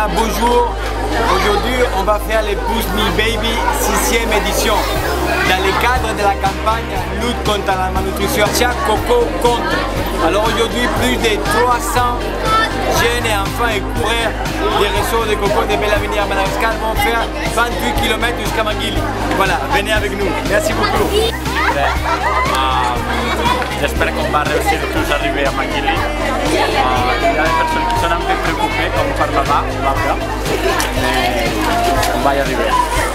Voilà, bonjour. Aujourd'hui, on va faire les Push Me Baby 6e édition. Dans le cadre de la campagne Lutte contre la malnutrition, chaque coco compte. Alors aujourd'hui, plus de 300 jeunes et enfants et coureurs des réseaux de coco de Bel Avenir Madagascar vont faire 28 km jusqu'à Manguilly. Voilà, venez avec nous. Merci beaucoup. J'espère qu'on va réussir tous à arriver à Manguilly. Il y a des personnes qui sont un peu préoccupées comme par là-bas, mais on va y arriver.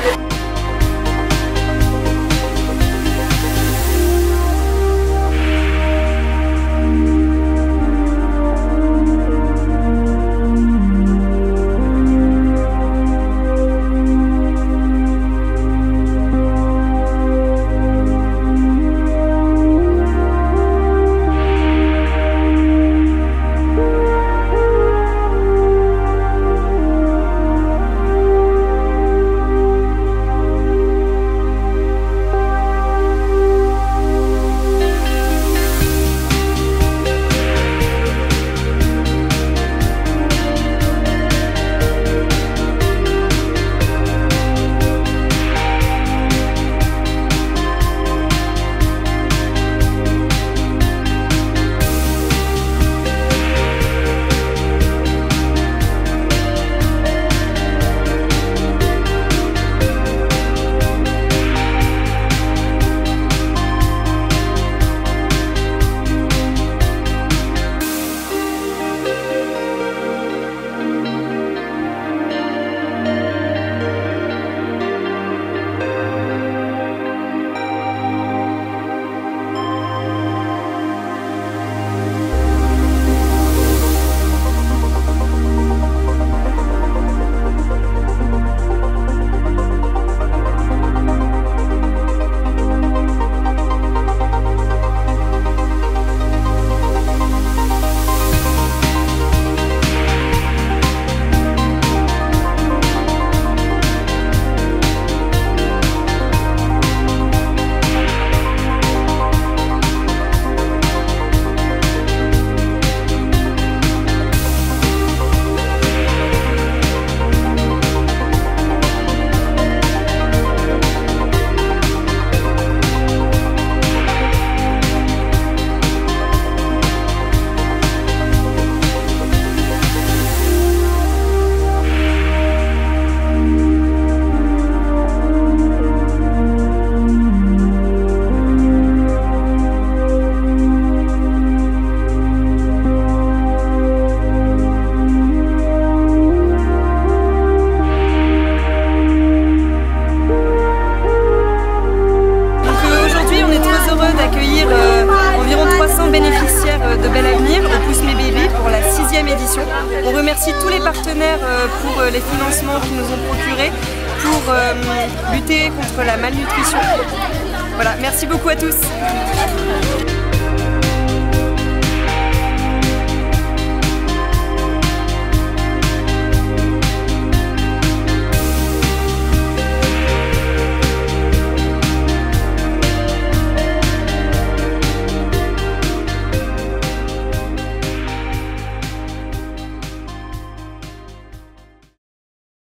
de Bel Avenir au Push Me Baby pour la 6e édition. On remercie tous les partenaires pour les financements qu'ils nous ont procurés pour lutter contre la malnutrition. Voilà, merci beaucoup à tous.